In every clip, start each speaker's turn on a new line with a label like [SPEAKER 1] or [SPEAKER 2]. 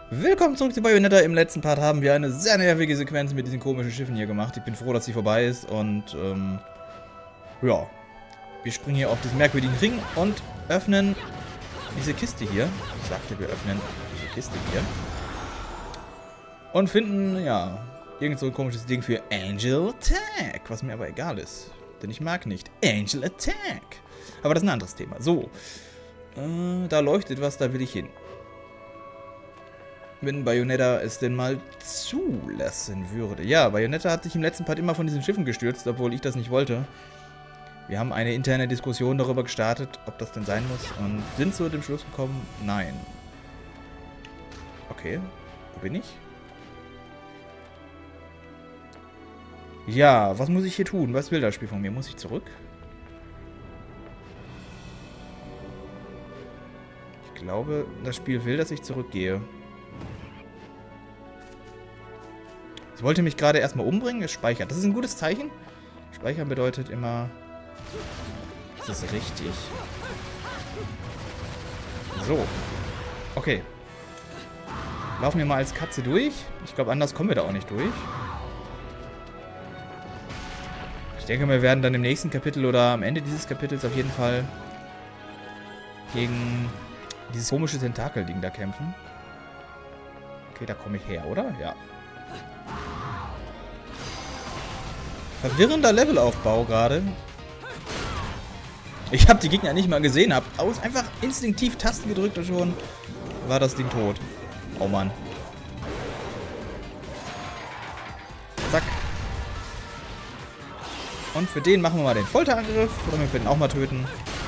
[SPEAKER 1] Willkommen zurück zu Bayonetta. Im letzten Part haben wir eine sehr nervige Sequenz mit diesen komischen Schiffen hier gemacht. Ich bin froh, dass sie vorbei ist und, ja. Wir springen hier auf diesen merkwürdigen Ring und öffnen diese Kiste hier. Ich sagte, wir öffnen diese Kiste hier. Und finden, ja, irgend so ein komisches Ding für Angel Attack, was mir aber egal ist. Denn ich mag nicht Angel Attack. Aber das ist ein anderes Thema. So, da leuchtet was, da will ich hin. Wenn Bayonetta es denn mal zulassen würde. Ja, Bayonetta hat sich im letzten Part immer von diesen Schiffen gestürzt, obwohl ich das nicht wollte. Wir haben eine interne Diskussion darüber gestartet, ob das denn sein muss. Und sind zu dem Schluss gekommen, nein. Okay, wo bin ich? Ja, was muss ich hier tun? Was will das Spiel von mir? Muss ich zurück? Ich glaube, das Spiel will, dass ich zurückgehe. Es wollte mich gerade erstmal umbringen, es speichert. Das ist ein gutes Zeichen. Speichern bedeutet immer, das ist richtig. So. Okay. Laufen wir mal als Katze durch. Ich glaube, anders kommen wir da auch nicht durch. Ich denke, wir werden dann im nächsten Kapitel oder am Ende dieses Kapitels auf jeden Fall gegen dieses komische Tentakel-Ding da kämpfen. Okay, da komme ich her, oder? Ja. Verwirrender Levelaufbau gerade. Ich habe die Gegner nicht mal gesehen, habe einfach instinktiv Tasten gedrückt und schon war das Ding tot. Oh Mann. Zack. Und für den machen wir mal den Folterangriff, damit wir den auch mal töten.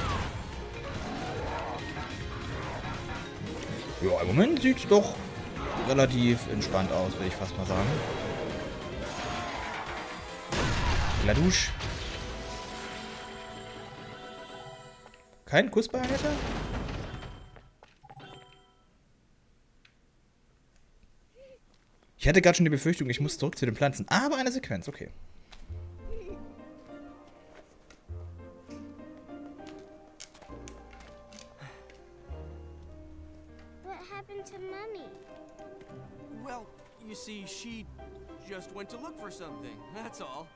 [SPEAKER 1] Ja, im Moment sieht es doch relativ entspannt aus, würde ich fast mal sagen. Ladouche. Kein Kuss bei Bayonetta? Ich hatte gerade schon die Befürchtung, ich muss zurück zu den Pflanzen. Aber eine Sequenz, okay.
[SPEAKER 2] What happened to Mummy?
[SPEAKER 3] Well, you see, she just went to look for something, that's all.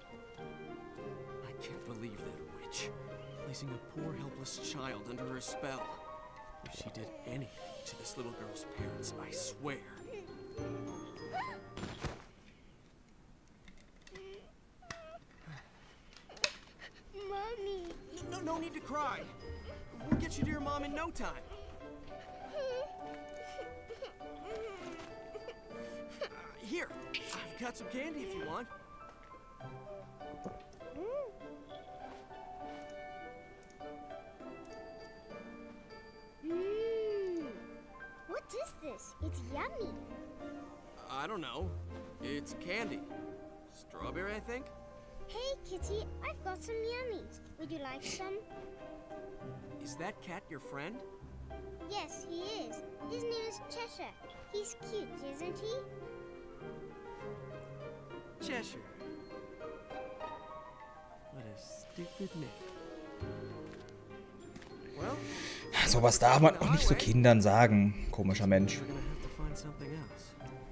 [SPEAKER 3] I can't believe that witch, placing a poor helpless child under her spell. If she did anything to this little girl's parents, I swear.
[SPEAKER 2] Mommy.
[SPEAKER 3] No need to cry. We'll get you to your mom in no time. Here, I've got some candy if you want.
[SPEAKER 2] What is this? It's yummy.
[SPEAKER 3] I don't know. It's candy. Strawberry, I think?
[SPEAKER 2] Hey, Kitty, I've got some yummies. Would you like some?
[SPEAKER 3] Is that cat your friend?
[SPEAKER 2] Yes, he is. His name is Cheshire. He's cute, isn't he?
[SPEAKER 3] Cheshire. What a stupid name. Well,
[SPEAKER 1] Sowas darf man auch nicht zu Kindern sagen. Komischer Mensch.
[SPEAKER 3] we're gonna have to find something else.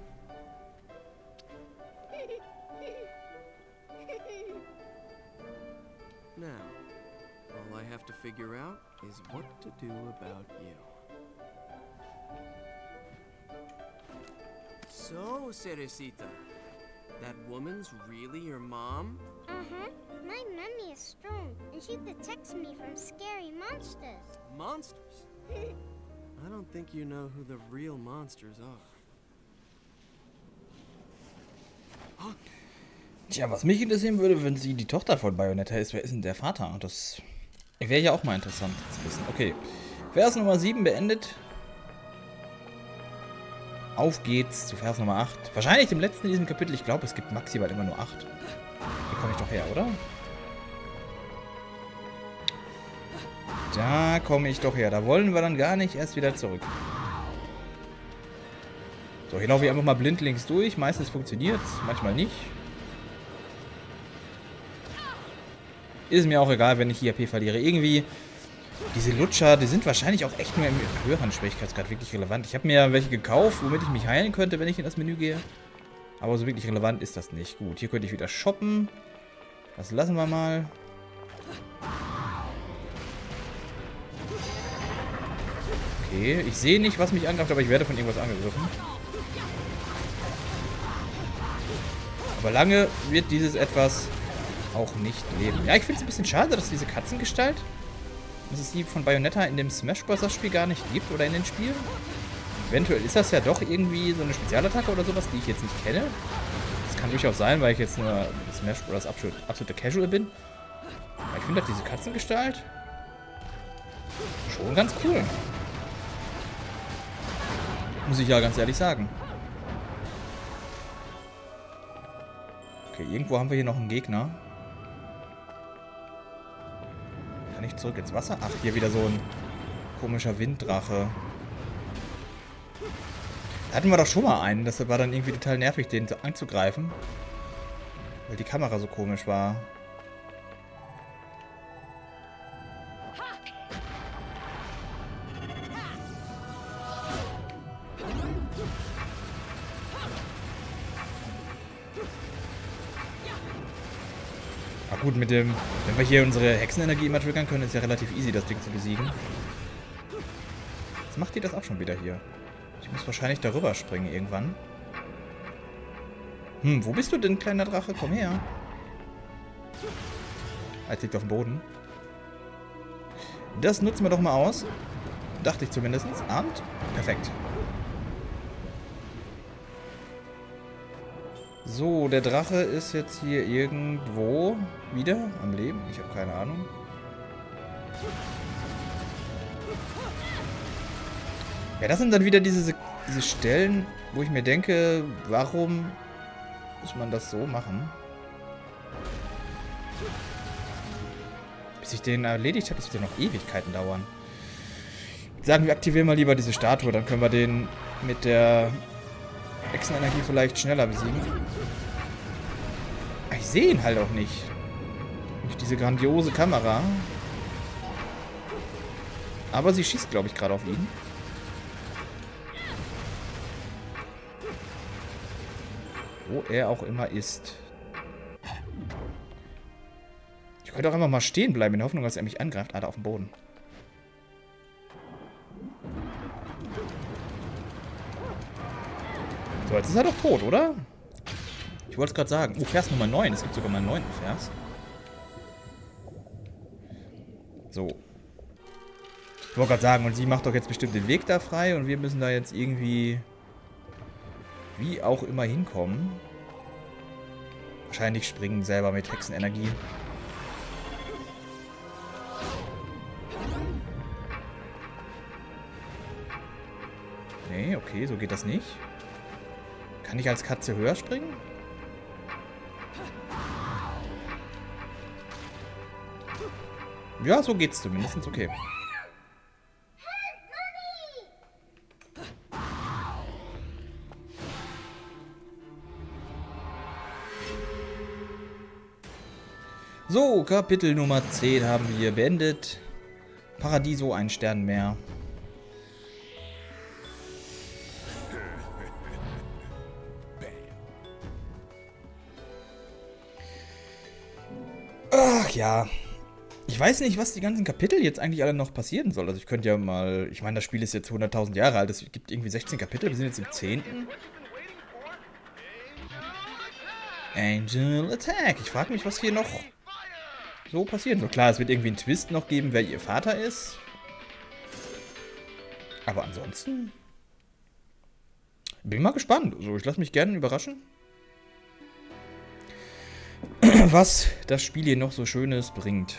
[SPEAKER 3] Now, all I have to figure out is what to do about you. So, Cerecita, that woman's really your mom?
[SPEAKER 2] Uh-huh. My mummy is strong, and she protects me from scary monsters.
[SPEAKER 3] Monsters? I don't think you know who the real monsters are.
[SPEAKER 1] Tja, was mich interessieren würde, wenn sie die Tochter von Bayonetta ist, wer ist denn der Vater? Das wäre ja auch mal interessant zu wissen. Okay, Vers Nummer 7 beendet. Auf geht's zu Vers Nummer 8. Wahrscheinlich dem letzten in diesem Kapitel. Ich glaube, es gibt maximal immer nur 8. Hier komme ich doch her, oder? Da komme ich doch her. Da wollen wir dann gar nicht erst wieder zurück. So, hier laufe ich einfach mal blindlings durch. Meistens funktioniert es, manchmal nicht. Ist mir auch egal, wenn ich hier AP verliere. Irgendwie Diese Lutscher, die sind wahrscheinlich auch echt nur im höheren Schwierigkeitsgrad wirklich relevant. Ich habe mir ja welche gekauft, womit ich mich heilen könnte, wenn ich in das Menü gehe. Aber so wirklich relevant ist das nicht. Gut, hier könnte ich wieder shoppen. Das lassen wir mal. Okay, ich sehe nicht, was mich angreift, aber ich werde von irgendwas angegriffen. Aber lange wird dieses Etwas auch nicht leben. Ja, ich finde es ein bisschen schade, dass diese Katzengestalt, dass es die von Bayonetta in dem Smash Bros. Spiel gar nicht gibt oder in den Spielen. Eventuell ist das ja doch irgendwie so eine Spezialattacke oder sowas, die ich jetzt nicht kenne. Das kann durchaus sein, weil ich jetzt nur Smash Bros. Absolute Casual bin. Aber ich finde halt diese Katzengestalt schon ganz cool. Muss ich ja ganz ehrlich sagen. Okay, irgendwo haben wir hier noch einen Gegner. Kann ich zurück ins Wasser? Ach, hier wieder so ein komischer Winddrache. Da hatten wir doch schon mal einen. Das war dann irgendwie total nervig, den anzugreifen. Weil die Kamera so komisch war. Ach gut, mit dem... Wenn wir hier unsere Hexenenergie immer triggern können, ist ja relativ easy, das Ding zu besiegen. Jetzt macht die das auch schon wieder hier. Ich muss wahrscheinlich darüber springen irgendwann. Wo bist du denn, kleiner Drache? Komm her. Jetzt liegt auf dem Boden. Das nutzen wir doch mal aus. Dachte ich zumindest. Und perfekt. So, der Drache ist jetzt hier irgendwo wieder am Leben. Ich habe keine Ahnung. Ja, das sind dann wieder diese Stellen, wo ich mir denke, warum muss man das so machen? Bis ich den erledigt habe, das wird ja noch Ewigkeiten dauern. Sagen wir, aktivieren mal lieber diese Statue, dann können wir den mit der Hexenenergie vielleicht schneller besiegen. Aber ich sehe ihn halt auch nicht. Durch diese grandiose Kamera. Aber sie schießt, glaube ich, gerade auf ihn. Wo er auch immer ist. Ich könnte auch einfach mal stehen bleiben, in der Hoffnung, dass er mich angreift. Ah, da auf dem Boden. So, jetzt ist er doch tot, oder? Ich wollte es gerade sagen. Oh, Vers Nummer 9. Es gibt sogar mal einen 9. Vers. So. Ich wollte gerade sagen, und sie macht doch jetzt bestimmt den Weg da frei und wir müssen da jetzt irgendwie wie auch immer hinkommen. Wahrscheinlich springen selber mit Hexenenergie. Nee, okay, so geht das nicht. Kann ich als Katze höher springen? Ja, so geht's zumindest. Okay. So, Kapitel Nummer 10 haben wir beendet. Paradiso, ein Stern mehr. Ach ja. Ich weiß nicht, was die ganzen Kapitel jetzt eigentlich alle noch passieren soll. Also ich könnte ja mal... Ich meine, das Spiel ist jetzt 100.000 Jahre alt. Es gibt irgendwie 16 Kapitel. Wir sind jetzt im 10. Angel Attack. Ich frage mich, was hier noch so passieren soll. Klar, es wird irgendwie einen Twist noch geben, wer ihr Vater ist. Aber ansonsten... Bin mal gespannt. Also ich lasse mich gerne überraschen, was das Spiel hier noch so Schönes bringt.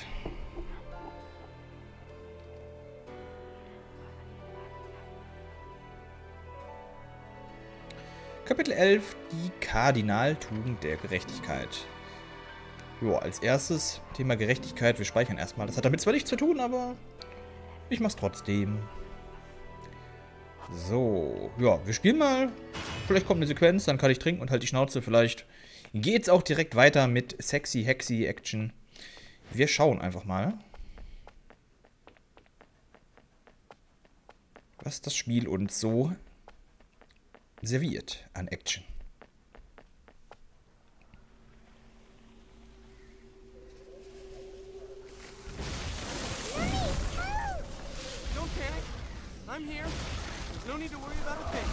[SPEAKER 1] Kapitel 11, die Kardinaltugend der Gerechtigkeit. Jo, als erstes Thema Gerechtigkeit. Wir speichern erstmal. Das hat damit zwar nichts zu tun, aber ich mach's trotzdem. So, ja, wir spielen mal. Vielleicht kommt eine Sequenz, dann kann ich trinken und halt die Schnauze. Vielleicht geht's auch direkt weiter mit sexy, hexy Action. Wir schauen einfach mal. was das Spiel uns so serviert an Action.
[SPEAKER 3] Don't panic. I'm here. There's no need to worry about a thing.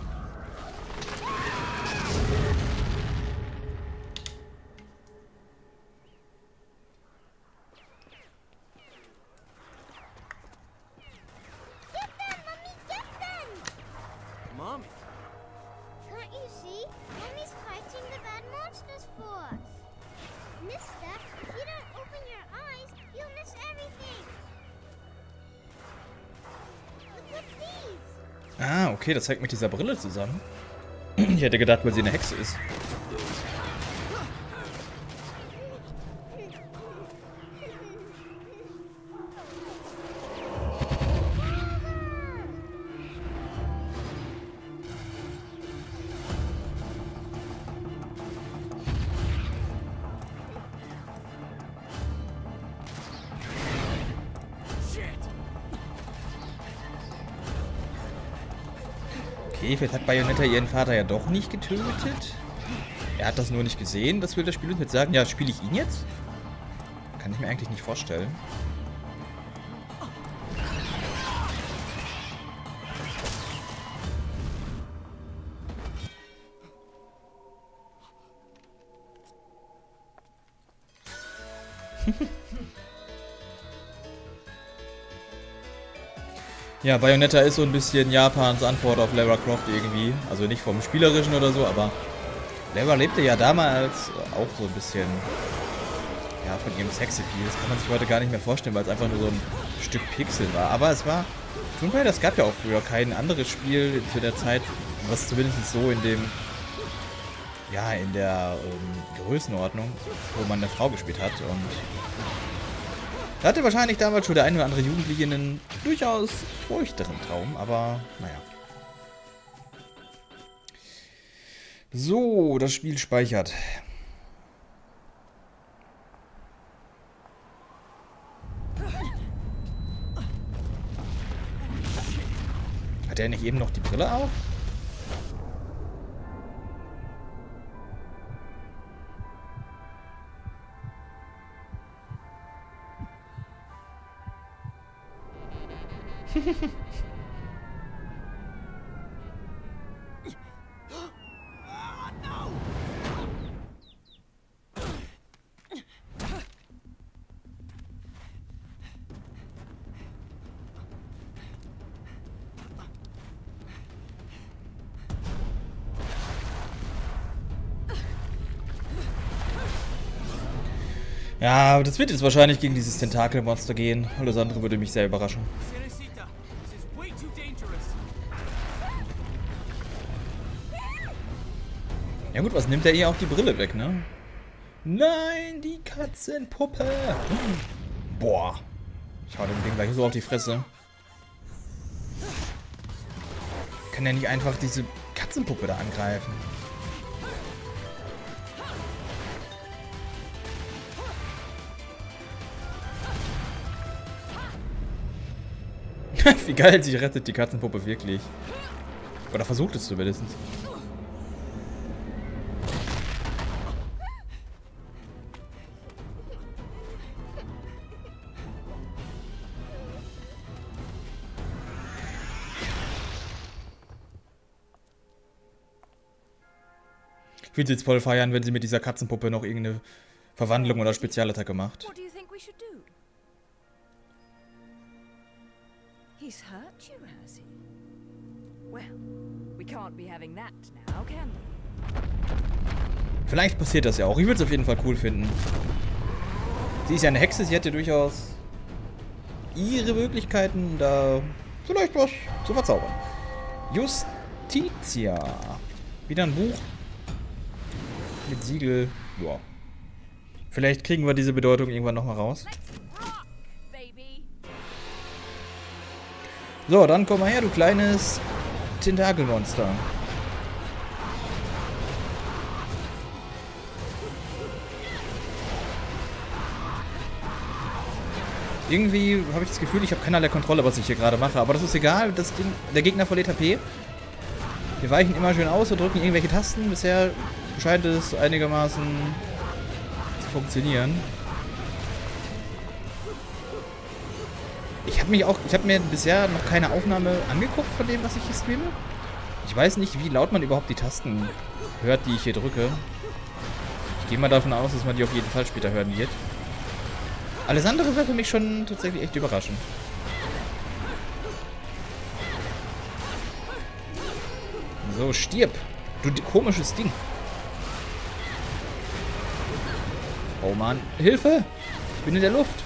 [SPEAKER 2] Get them, Mummy, get them!
[SPEAKER 3] Mommy.
[SPEAKER 2] Can't you see? Mummy's fighting the bad monsters for us. Mister, if you don't open your eyes, you'll miss everything. Look at these.
[SPEAKER 1] Ah, okay, das hängt mit dieser Brille zusammen. Ich hätte gedacht, weil sie eine Hexe ist. Okay, vielleicht hat Bayonetta ihren Vater ja doch nicht getötet. Er hat das nur nicht gesehen. Das will das Spiel uns jetzt sagen. Ja, spiele ich ihn jetzt? Kann ich mir eigentlich nicht vorstellen. Ja, Bayonetta ist so ein bisschen Japans Antwort auf Lara Croft irgendwie. Also nicht vom Spielerischen oder so, aber Lara lebte ja damals auch so ein bisschen ja, von ihrem Sexappeal. Das kann man sich heute gar nicht mehr vorstellen, weil es einfach nur so ein Stück Pixel war. Aber es war, Tomb Raider, es gab ja auch früher kein anderes Spiel zu der Zeit, was zumindest so in dem, ja, in der Größenordnung, wo man eine Frau gespielt hat. Und da hatte wahrscheinlich damals schon der eine oder andere Jugendliche einen durchaus feuchteren Traum, aber naja. So, das Spiel speichert. Hat er nicht eben noch die Brille auf? Ja, aber das wird jetzt wahrscheinlich gegen dieses Tentakelmonster gehen. Alles andere würde mich sehr überraschen.
[SPEAKER 3] Cerecita, this is way too dangerous.
[SPEAKER 1] Ja gut, was nimmt er ihr auch die Brille weg, ne? Nein, die Katzenpuppe! Boah. Ich hau dem Ding gleich so auf die Fresse. Kann er nicht einfach diese Katzenpuppe da angreifen? Wie geil, sie rettet die Katzenpuppe wirklich. Oder versucht es zumindest. Ich würde jetzt voll feiern, wenn sie mit dieser Katzenpuppe noch irgendeine Verwandlung oder Spezialattacke macht.
[SPEAKER 4] What do you think we should do? He's hurt you, has he? Well, we can't be having that now, can we?
[SPEAKER 1] Vielleicht passiert das ja auch. Ich würde es auf jeden Fall cool finden. Sie ist ja eine Hexe, sie hätte durchaus ihre Möglichkeiten, da vielleicht was zu verzaubern. Justitia. Wieder ein Buch. Mit Siegel. Ja. Vielleicht kriegen wir diese Bedeutung irgendwann nochmal raus. So, dann komm mal her, du kleines Tentakelmonster. Irgendwie habe ich das Gefühl, ich habe keinerlei Kontrolle, was ich hier gerade mache. Aber das ist egal. Das Ding, der Gegner verliert HP. Wir weichen immer schön aus und drücken irgendwelche Tasten. Bisher scheint es einigermaßen zu funktionieren. Ich habe mir bisher noch keine Aufnahme angeguckt von dem, was ich hier streame. Ich weiß nicht, wie laut man überhaupt die Tasten hört, die ich hier drücke. Ich gehe mal davon aus, dass man die auf jeden Fall später hören wird. Alles andere wäre für mich schon tatsächlich echt überraschend. So, stirb. Du komisches Ding. Oh Mann. Hilfe! Ich bin in der Luft.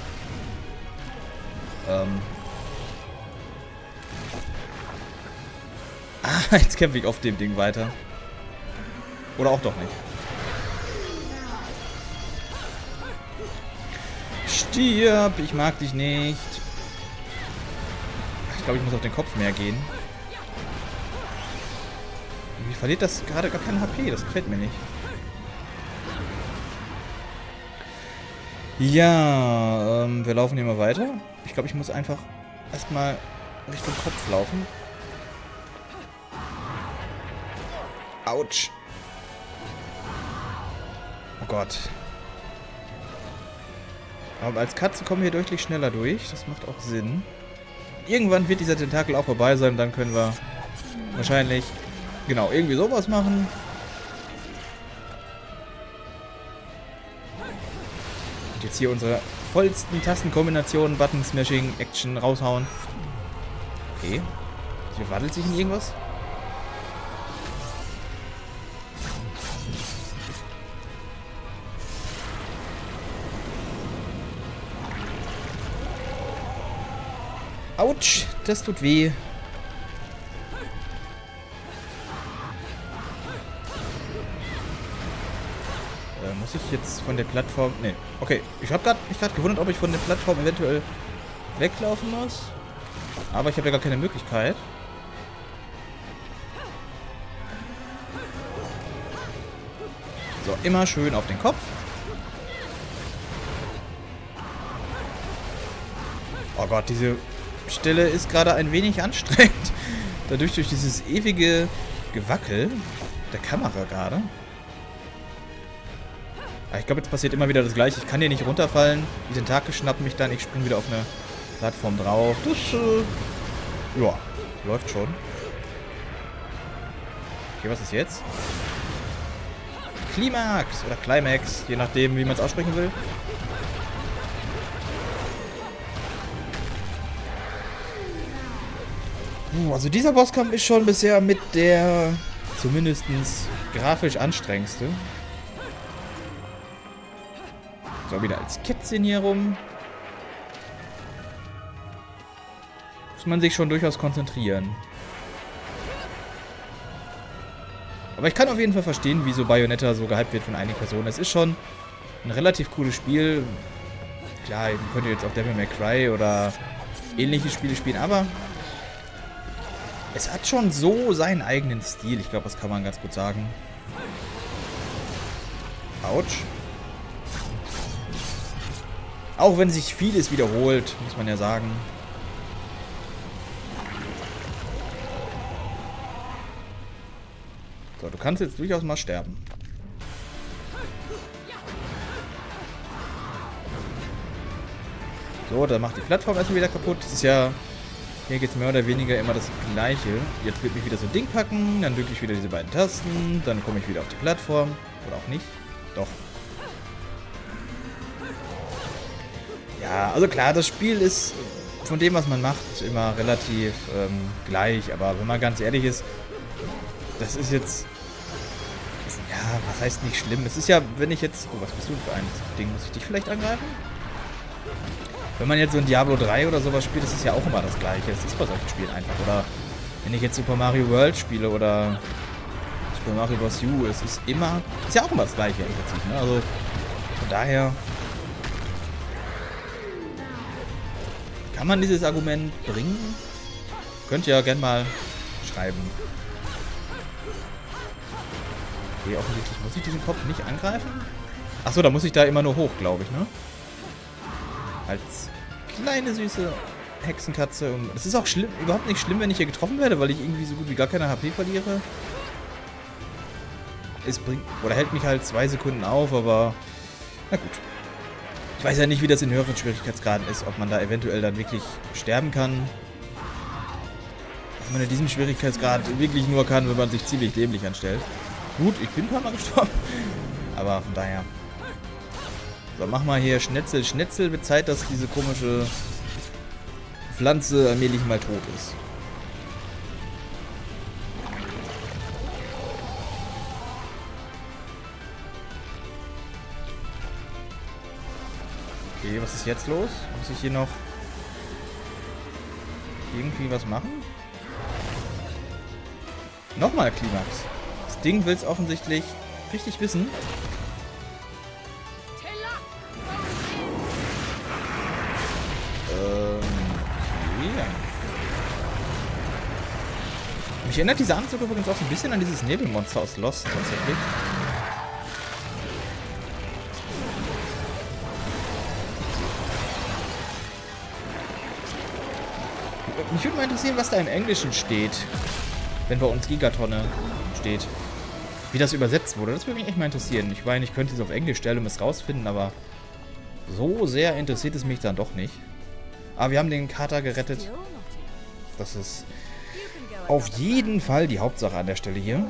[SPEAKER 1] Ah, jetzt kämpfe ich auf dem Ding weiter. Oder auch doch nicht. Stirb! Ich mag dich nicht. Ich glaube, ich muss auf den Kopf mehr gehen. Irgendwie verliert das gerade gar kein HP. Das gefällt mir nicht. Ja, wir laufen hier mal weiter. Ich glaube, ich muss einfach erstmal Richtung Kopf laufen. Autsch. Oh Gott. Aber als Katze kommen wir deutlich schneller durch. Das macht auch Sinn. Irgendwann wird dieser Tentakel auch vorbei sein. Dann können wir wahrscheinlich, genau, irgendwie sowas machen. Und jetzt hier unsere vollsten Tastenkombinationen, Button Smashing, Action raushauen. Okay. Sie verwandelt sich in irgendwas? Autsch, das tut weh. Muss ich jetzt von der Plattform... Nee, okay. Ich habe mich gerade gewundert, ob ich von der Plattform eventuell weglaufen muss. Aber ich habe ja gar keine Möglichkeit. So, immer schön auf den Kopf. Oh Gott, diese Stelle ist gerade ein wenig anstrengend. Dadurch durch dieses ewige Gewackel der Kamera gerade. Ich glaube, jetzt passiert immer wieder das Gleiche. Ich kann hier nicht runterfallen. Die Tentakel schnappen mich dann. Ich springe wieder auf eine Plattform drauf. Das, ja, läuft schon. Okay, was ist jetzt? Klimax oder Climax, je nachdem, wie man es aussprechen will. Also dieser Bosskampf ist schon bisher mit der zumindest grafisch anstrengendste. So, wieder als Kätzchen hier rum. Muss man sich schon durchaus konzentrieren. Aber ich kann auf jeden Fall verstehen, wieso Bayonetta so gehypt wird von einigen Personen. Es ist schon ein relativ cooles Spiel. Klar, ihr könnt jetzt auch Devil May Cry oder ähnliche Spiele spielen, aber es hat schon so seinen eigenen Stil. Ich glaube, das kann man ganz gut sagen. Autsch. Auch wenn sich vieles wiederholt, muss man ja sagen. So, du kannst jetzt durchaus mal sterben. So, dann macht die Plattform erstmal wieder kaputt. Das ist ja... Hier geht es mehr oder weniger immer das Gleiche. Jetzt wird mich wieder so ein Ding packen, dann drücke ich wieder diese beiden Tasten, dann komme ich wieder auf die Plattform. Oder auch nicht. Doch. Ja, also klar, das Spiel ist von dem, was man macht, immer relativ gleich. Aber wenn man ganz ehrlich ist, das ist jetzt... Ja, was heißt nicht schlimm? Es ist ja, wenn ich jetzt... Oh, was bist du für ein Ding? Muss ich dich vielleicht angreifen? Wenn man jetzt so ein Diablo 3 oder sowas spielt, ist es ja auch immer das Gleiche. Es ist bei solchen Spielen einfach. Oder wenn ich jetzt Super Mario World spiele oder Super Mario Bros. U, es ist immer... Ist ja auch immer das Gleiche im Prinzip, ne? Also von daher... Kann man dieses Argument bringen? Könnt ihr ja gerne mal schreiben. Okay, offensichtlich muss ich diesen Kopf nicht angreifen. Achso, da muss ich da immer nur hoch, glaube ich, ne? Als kleine, süße Hexenkatze. Und es ist auch schlimm, überhaupt nicht schlimm, wenn ich hier getroffen werde, weil ich irgendwie so gut wie gar keine HP verliere. Es bringt, oder hält mich halt 2 Sekunden auf, aber na gut. Ich weiß ja nicht, wie das in höheren Schwierigkeitsgraden ist, ob man da eventuell dann wirklich sterben kann. Was man in diesem Schwierigkeitsgrad wirklich nur kann, wenn man sich ziemlich dämlich anstellt. Gut, ich bin ein paar Mal gestorben. Aber von daher. So, mach mal hier Schnetzel, Schnetzel. Wird Zeit, dass diese komische Pflanze allmählich mal tot ist. Okay, was ist jetzt los? Muss ich hier noch irgendwie was machen? Nochmal Klimax. Das Ding will es offensichtlich richtig wissen. Okay. Mich erinnert dieser Anzug übrigens auch so ein bisschen an dieses Nebelmonster aus Lost tatsächlich. Mich würde mal interessieren, was da im Englischen steht, wenn bei uns Gigatonne steht. Wie das übersetzt wurde, das würde mich echt mal interessieren. Ich meine, ich könnte es auf Englisch stellen und es rausfinden, aber so sehr interessiert es mich dann doch nicht. Aber wir haben den Kater gerettet. Das ist auf jeden Fall die Hauptsache an der Stelle hier.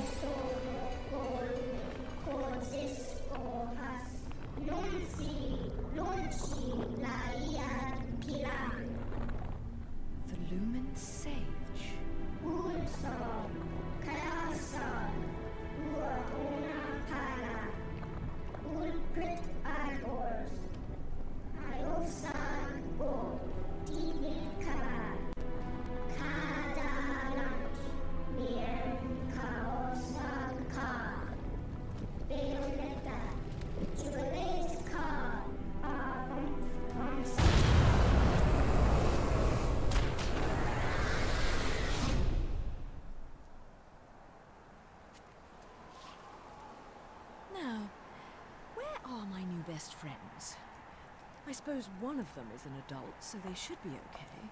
[SPEAKER 4] Best friends. I suppose one of them is an adult, so they should be okay.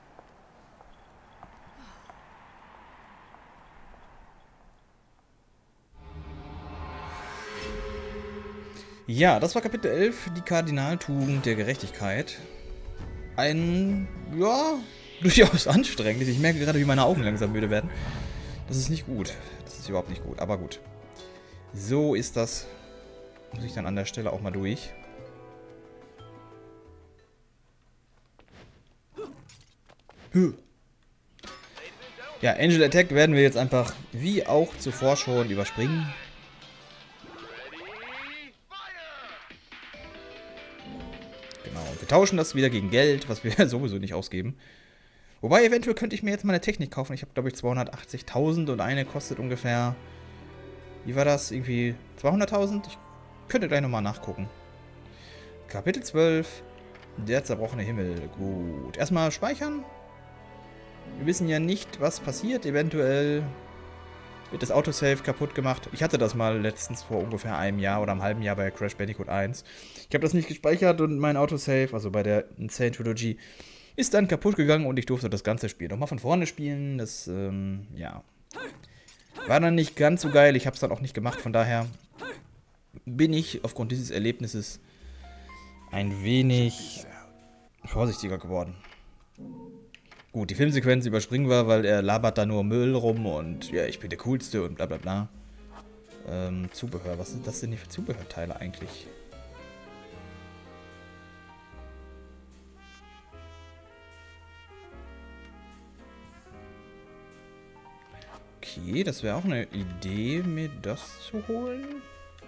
[SPEAKER 1] Ja, das war Kapitel 11, die Kardinaltugend der Gerechtigkeit. Ein, ja, durchaus anstrengendes. Ich merke gerade, wie meine Augen langsam müde werden. Das ist nicht gut. Das ist überhaupt nicht gut, aber gut. So ist das. Muss ich dann an der Stelle auch mal durch. Ja, Angel Attack werden wir jetzt einfach, wie auch zuvor schon, überspringen. Genau, wir tauschen das wieder gegen Geld, was wir sowieso nicht ausgeben. Wobei, eventuell könnte ich mir jetzt mal eine Technik kaufen. Ich habe, glaube ich, 280.000 und eine kostet ungefähr, wie war das, irgendwie 200.000? Ich könnte gleich nochmal nachgucken. Kapitel 12, der zerbrochene Himmel. Gut, erstmal speichern. Wir wissen ja nicht, was passiert. Eventuell wird das Autosave kaputt gemacht. Ich hatte das mal letztens vor ungefähr einem Jahr oder einem halben Jahr bei Crash Bandicoot 1. Ich habe das nicht gespeichert und mein Autosave, also bei der Insane Trilogy, ist dann kaputt gegangen und ich durfte das ganze Spiel nochmal von vorne spielen. Das, ja, war dann nicht ganz so geil. Ich habe es dann auch nicht gemacht. Von daher bin ich aufgrund dieses Erlebnisses ein wenig vorsichtiger geworden. Gut, die Filmsequenz überspringen wir, weil er labert da nur Müll rum und ja, ich bin der Coolste und bla bla bla. Zubehör, was sind das denn hier für Zubehörteile eigentlich? Okay, das wäre auch eine Idee, mir das zu holen.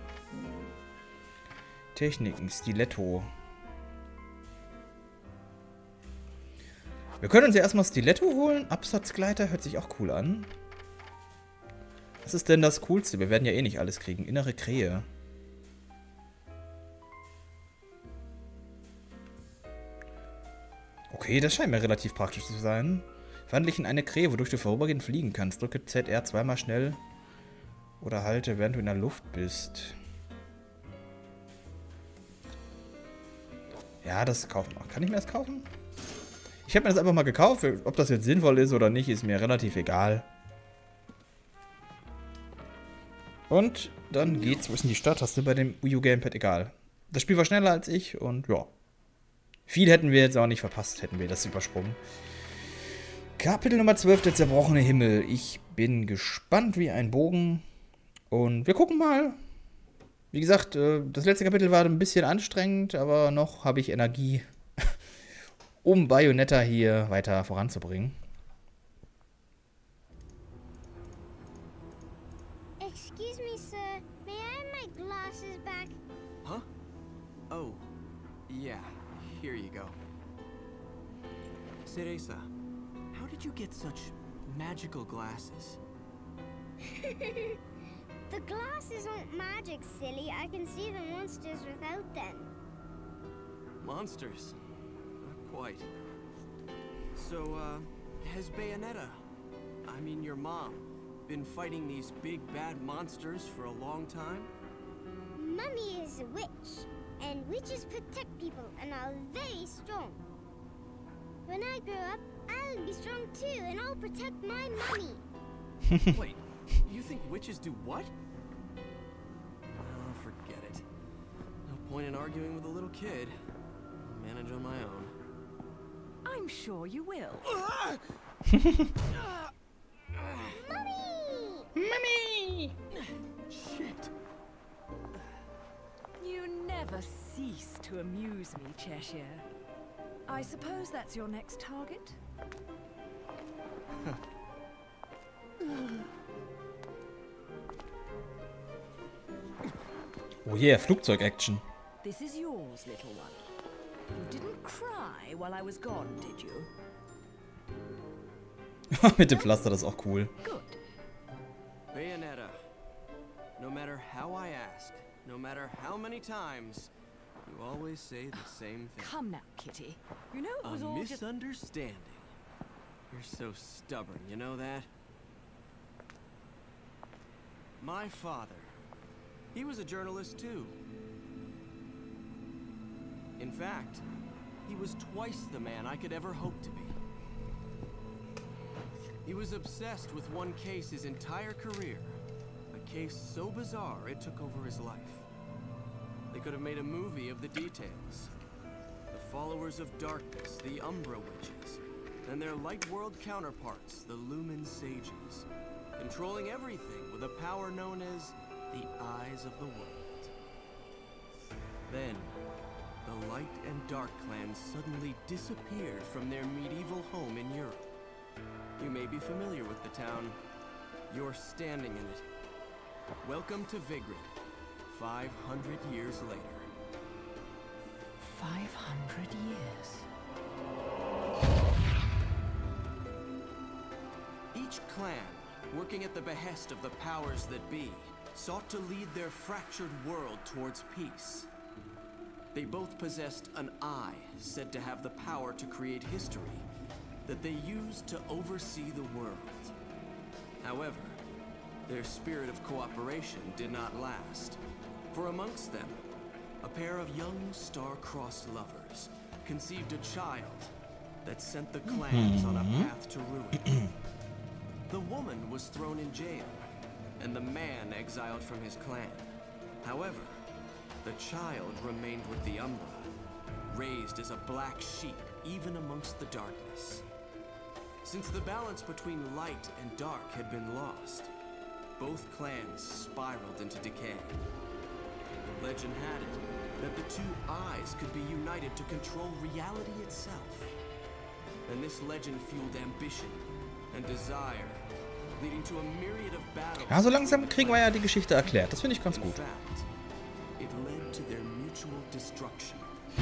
[SPEAKER 1] Techniken, Stiletto. Wir können uns ja erstmal Stiletto holen. Absatzgleiter hört sich auch cool an. Was ist denn das Coolste? Wir werden ja eh nicht alles kriegen. Innere Krähe. Okay, das scheint mir relativ praktisch zu sein. Verwandle dich in eine Krähe, wodurch du vorübergehend fliegen kannst. Drücke ZR zweimal schnell oder halte, während du in der Luft bist. Ja, das kaufen wir. Kann ich mir das kaufen? Ich habe mir das einfach mal gekauft. Ob das jetzt sinnvoll ist oder nicht, ist mir relativ egal. Und dann geht's, wo ist denn die Starttaste bei dem Wii U Gamepad? Egal. Das Spiel war schneller als ich und ja. Viel hätten wir jetzt auch nicht verpasst, hätten wir das übersprungen. Kapitel Nummer 12, der zerbrochene Himmel. Ich bin gespannt wie ein Bogen. Und wir gucken mal. Wie gesagt, das letzte Kapitel war ein bisschen anstrengend, aber noch habe ich Energie, um Bayonetta hier weiter voranzubringen.
[SPEAKER 2] Excuse me, sir. May I have my glasses back?
[SPEAKER 3] Huh? Oh, yeah, here you go. Cereza, how did you get such magical glasses?
[SPEAKER 2] The glasses aren't magic, silly. I can see the monsters without them.
[SPEAKER 3] Monsters? Not quite. So, has Bayonetta, I mean your mom, been fighting these big bad monsters for a long time?
[SPEAKER 2] Mummy is a witch, and witches protect people and are very strong. When I grow up, I'll be strong too, and I'll protect my mummy.
[SPEAKER 3] Wait, you think witches do what? Oh, forget it. No point in arguing with a little kid. I'll manage on my own.
[SPEAKER 4] I'm sure you will.
[SPEAKER 2] Mummy!
[SPEAKER 1] Mami!
[SPEAKER 3] Shit.
[SPEAKER 4] You never cease to amuse me, Cheshire. I suppose that's your next target?
[SPEAKER 1] Oh yeah, Flugzeug-Action.
[SPEAKER 4] This is yours, little one. You didn't cry while I was gone, did you?
[SPEAKER 1] Mit dem Pflaster, das ist auch cool.
[SPEAKER 4] Good.
[SPEAKER 3] Bayonetta, no matter how I ask, no matter how many times, you always say the same thing.
[SPEAKER 4] Come now, Kitty. You know it was
[SPEAKER 3] A
[SPEAKER 4] all just...
[SPEAKER 3] misunderstanding. You're so stubborn, you know that? My father, he was a journalist too. In fact, he was twice the man I could ever hope to be. He was obsessed with one case his entire career. A case so bizarre it took over his life. They could have made a movie of the details. The followers of darkness, the Umbra Witches, and their light world counterparts, the Lumen Sages, controlling everything with a power known as the Eyes of the World. Then, the Light and Dark clans suddenly disappeared from their medieval home in Europe. You may be familiar with the town. You're standing in it. Welcome to Vigrid, 500 years later.
[SPEAKER 4] 500 years.
[SPEAKER 3] Each clan, working at the behest of the powers that be, sought to lead their fractured world towards peace. They both possessed an eye, said to have the power to create history, that they used to oversee the world. However, their spirit of cooperation did not last, for amongst them, a pair of young star-crossed lovers conceived a child that sent the clans on a path to ruin. The woman was thrown in jail, and the man exiled from his clan. However, the child remained with the Umbra, raised as a black sheep even amongst the darkness. Since the balance between light and dark had been lost, both clans spiraled into decay. Legend had it that the two eyes could be united to control reality itself. And this legend fueled ambition and desire, leading to a myriad of battles.
[SPEAKER 1] Ja, so langsam kriegen wir ja die Geschichte erklärt. Das finde ich ganz gut.
[SPEAKER 3] In fact, it led to their mutual destruction.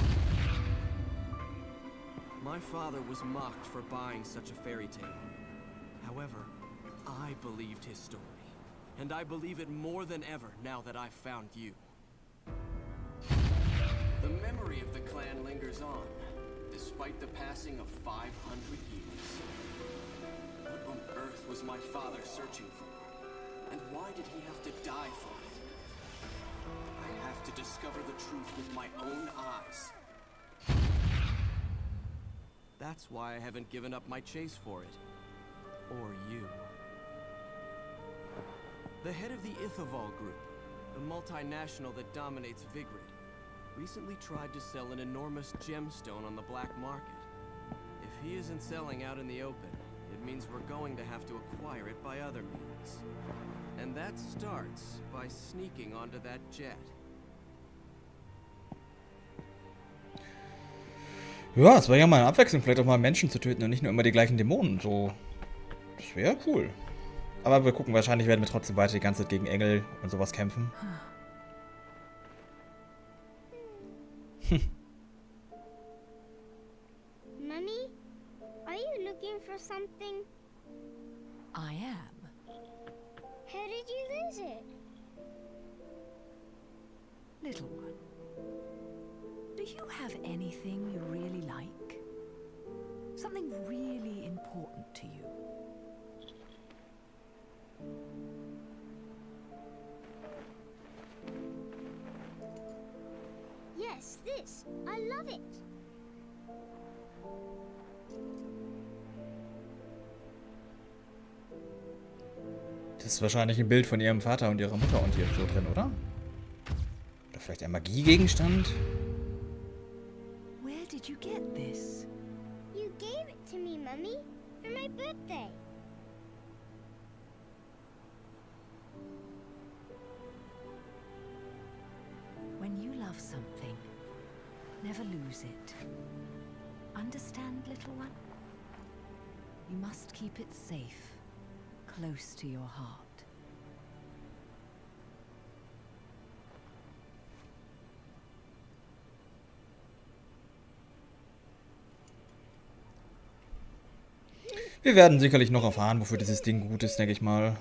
[SPEAKER 3] My father was mocked for buying such a fairy tale. However, I believed his story, and I believe it more than ever now that I've found you. The memory of the clan lingers on, despite the passing of 500 years. What on earth was my father searching for? And why did he have to die for it? I have to discover the truth with my own eyes. That's why I haven't given up my chase for it. Or you. The head of the Ithaval Group, the multinational that dominates Vigrid, recently tried to sell an enormous gemstone on the black market. If he isn't selling out in the open, it means we're going to have to acquire it by other means. And that starts by sneaking onto that jet.
[SPEAKER 1] Ja, es wäre ja mal eine Abwechslung, vielleicht auch mal Menschen zu töten und nicht nur immer die gleichen Dämonen. So, das wäre cool. Aber wir gucken, wahrscheinlich werden wir trotzdem weiter die ganze Zeit gegen Engel und sowas kämpfen.
[SPEAKER 2] Mummy, are you looking for something?
[SPEAKER 4] I am.
[SPEAKER 2] How did you lose it?
[SPEAKER 4] Little one, do you have anything you really like? Something really important to you?
[SPEAKER 2] Yes, this. I love it.
[SPEAKER 1] Das ist wahrscheinlich ein Bild von ihrem Vater und ihrer Mutter und hier so drin, oder? Oder vielleicht ein Magiegegenstand?
[SPEAKER 4] Where did you get this?
[SPEAKER 2] You gave it to me, Mummy, for my birthday.
[SPEAKER 4] When you love something, never lose it. Understand, little one? You must keep it safe, close to your heart.
[SPEAKER 1] Wir werden sicherlich noch erfahren, wofür dieses Ding gut ist, denke ich mal.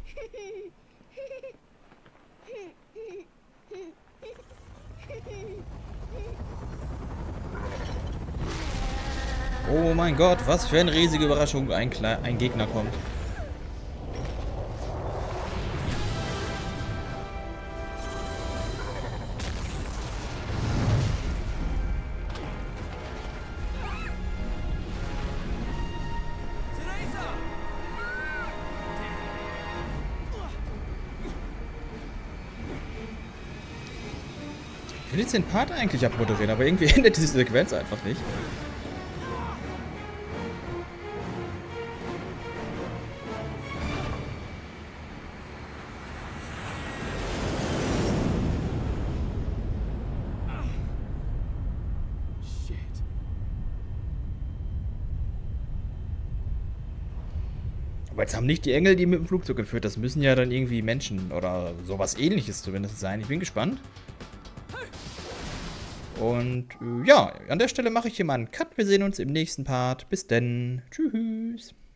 [SPEAKER 1] Oh mein Gott, was für eine riesige Überraschung, ein Gegner kommt. Ich will jetzt den Part eigentlich abmoderieren, aber irgendwie endet diese Sequenz einfach nicht. Aber jetzt haben nicht die Engel die mit dem Flugzeug geführt. Das müssen ja dann irgendwie Menschen oder sowas Ähnliches zumindest sein. Ich bin gespannt. Und ja, an der Stelle mache ich hier mal einen Cut. Wir sehen uns im nächsten Part. Bis denn. Tschüss.